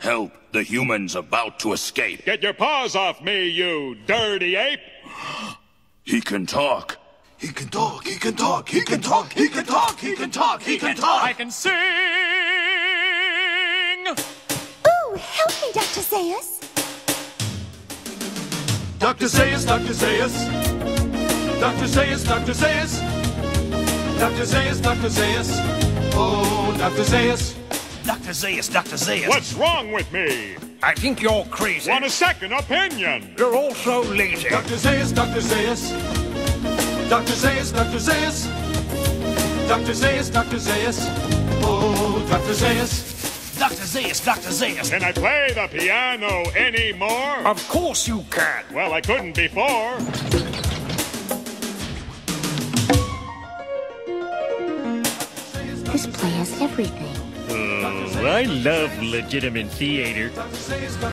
Help the humans about to escape. Get your paws off me, you dirty ape! He can talk. He can talk, he can talk, he can talk, he can talk, he can talk, he can talk! I can sing! Ooh, help me, Dr. Zaius. Dr. Zaius, Dr. Zaius. Dr. Zaius, Dr. Zaius. Dr. Zaius, Dr. Zaius. Oh, Dr. Zaius. Dr. Zaius, Dr. Zaius. What's wrong with me? I think you're crazy. Want a second opinion? You're also lazy. Dr. Zaius, Dr. Zaius. Dr. Zaius, Dr. Zaius. Dr. Zaius, Dr. Zaius. Oh, Dr. Zaius. Dr. Zaius, Dr. Zaius. Can I play the piano anymore? Of course you can. Well, I couldn't before. This play has everything. Oh, I love legitimate theater.